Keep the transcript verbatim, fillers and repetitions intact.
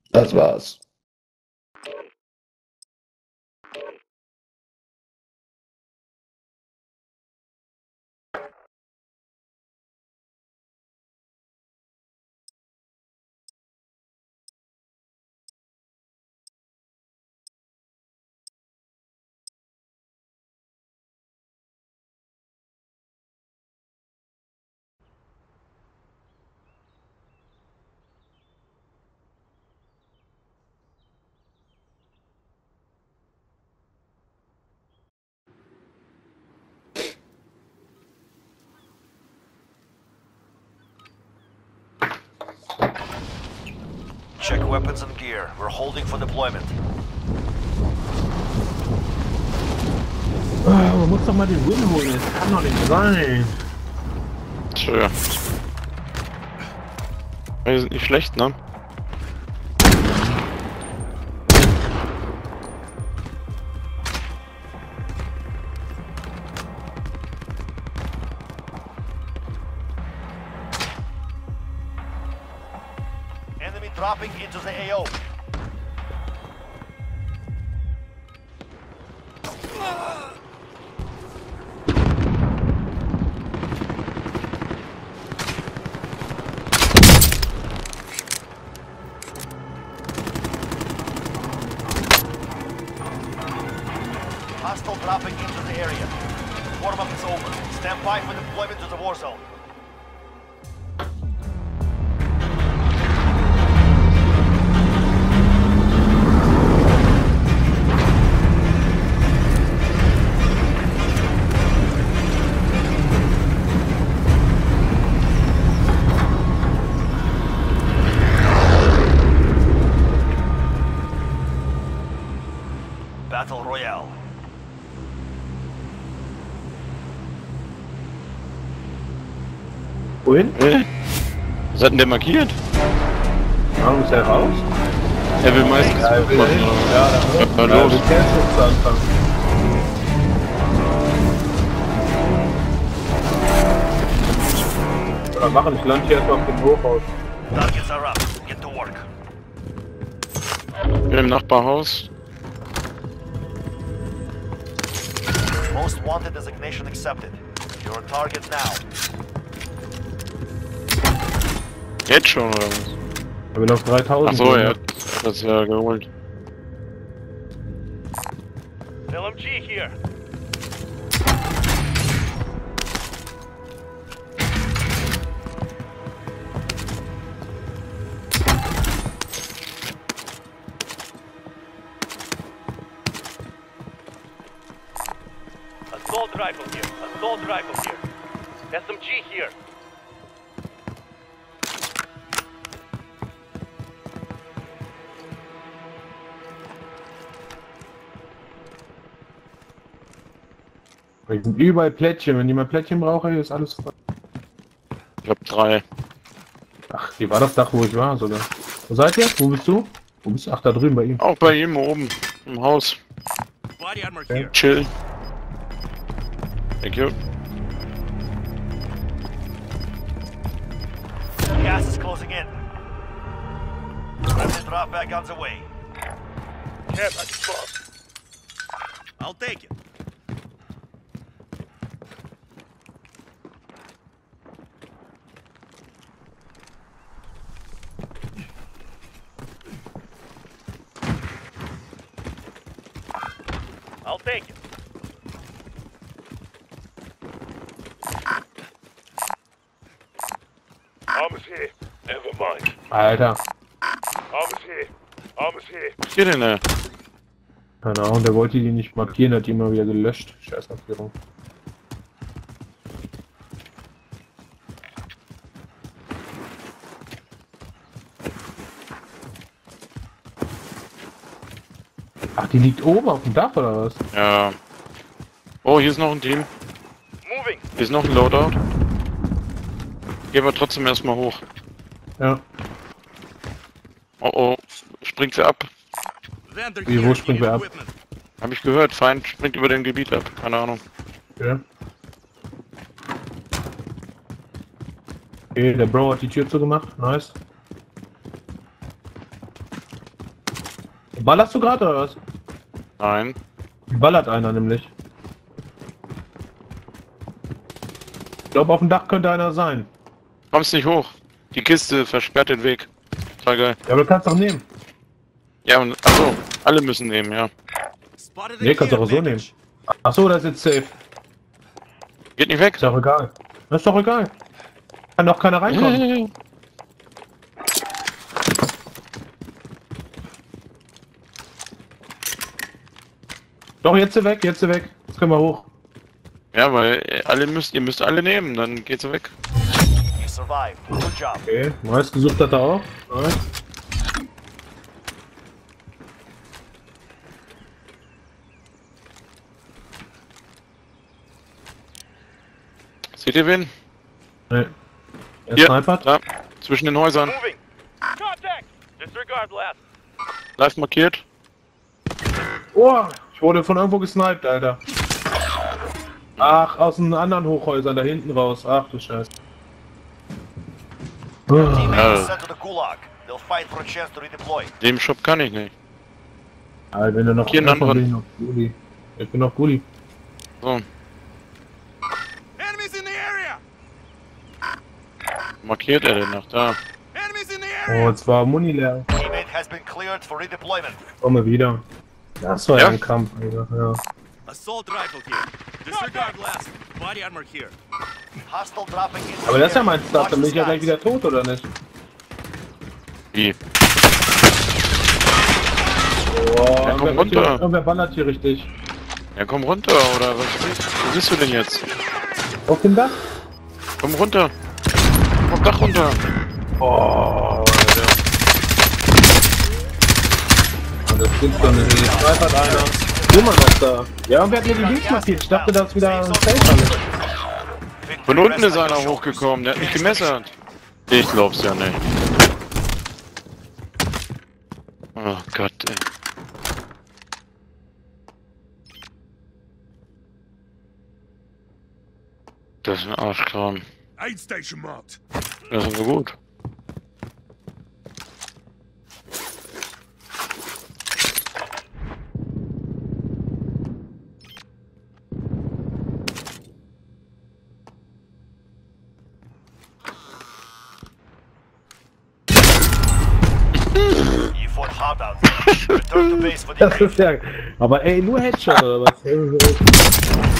Das war's. Check weapons and gear. We're holding for deployment. Oh, man muss doch mal den Win holen, das kann doch nicht sein. Tja. Wir sind nicht schlecht, ne? Enemy dropping into the A O. Hostile dropping into the area. Warm-up is over. Stand by for deployment to the war zone. Battle Royale. Wohin? Äh? Was hat denn der markiert? Warum ist er raus? Er will meistens Ja, er will machen. nicht. Ja, dann Ja, ja, los. mit Kernschutz anfangen. Oder machen, ich lande hier erstmal auf dem Hochhaus. Targets are up. Get to work. Ich bin im Nachbarhaus. Most wanted designation accepted. You're on target now. Jetzt schon, oder was? Ich bin auf dreitausend. Achso, er hat das ja geholt. L M G here. Assault rifle here. Assault rifle here. S M G here. Wir sind überall Plättchen. Wenn jemand Plättchen braucht, ey, ist alles voll. Ich hab drei. Ach, die war das Dach, wo ich war sogar. Wo seid ihr? Wo bist du? Wo bist du? Ach, da drüben bei ihm. Auch bei ihm oben im Haus. Body armor Okay. here. Chill. Thank you. Gas is closing in. Friendly drop back on the way. Cap at spot. I'll take it. I'll take it. Armor's here. Never mind. Alter. Armor's here. Armor's here. Was geht denn da? Keine Ahnung, der wollte die nicht markieren, hat die immer wieder gelöscht. Scheiß Markierung. Ach, die liegt oben auf dem Dach oder was? Ja. Oh, hier ist noch ein Team. Moving. Hier ist noch ein Loadout. Gehen wir trotzdem erstmal hoch. Ja. Oh oh. Springt sie ab. Vendor Wie, wo here. springen Need wir ab? equipment. Hab ich gehört. Feind springt über dem Gebiet ab. Keine Ahnung. Ja. Okay, der Bro hat die Tür zugemacht. Nice. Ballerst du gerade oder was? Nein. Ballert einer nämlich. Ich glaube, auf dem Dach könnte einer sein. Kommst nicht hoch. Die Kiste versperrt den Weg. Total geil. Ja, aber du kannst doch nehmen. Ja, und achso, alle müssen nehmen, ja. Nee, kannst du auch so nehmen. Achso, das ist jetzt safe. Geht nicht weg. Ist doch egal. Das ist doch egal. Kann doch keiner reinkommen. Doch, jetzt sie weg, jetzt sie weg. Jetzt können wir hoch. Ja, weil äh, alle müsst, ihr müsst alle nehmen, dann geht's weg. You survived. Good job. Okay, meist gesucht hat er auch. Nice. Seht ihr wen? Nee. Er Hier, snipert. da, zwischen den Häusern. Moving. Contact. Disregard blast. Live markiert. Oh, ich wurde von irgendwo gesniped, Alter. Ach, aus den anderen Hochhäusern da hinten raus. Ach du Scheiße. Teammate Ja. is sent to the Gulag. They'll fight for a chance to redeploy. Dem Shop kann ich nicht. Ah, wenn du noch Hier einen irgendwo anderen. bin ich noch Gulli. Ich bin noch Gulli. So, Enemies in the area. markiert er den noch da. Enemies in the Oh, jetzt war Muni leer. Teammate has been cleared for redeployment. Komme wieder. Das war ja Ja? ein Kampf, Alter. Ja. Assault rifle here. Disregard blast. Body armor here. Hostile dropping into Aber the das ist ja area. mein Start, Watch dann bin the ich ja gleich skies. wieder tot, oder nicht? Wie? Oh, Ja, komm irgendwer, runter. irgendwer ballert hier richtig. Ja, komm runter, oder was? Wo bist du denn jetzt? Auf dem Dach? Komm runter. Vom Dach runter. Oh, Alter. Ah, das gibt's doch nicht. Jetzt snipert einer. Immer noch da. Ja, und wer hat mir die Links markiert? Ich dachte, das ist wieder ein Safe alles. Von unten ist einer hochgekommen, der hat mich gemessert. Ich glaub's ja nicht. Oh Gott, ey. Das ist ein Arschkram. Aid station marked. Das ist aber gut. You fought hard out there. Return to base for the Das ist ja. Aber ey, nur Headshot oder was?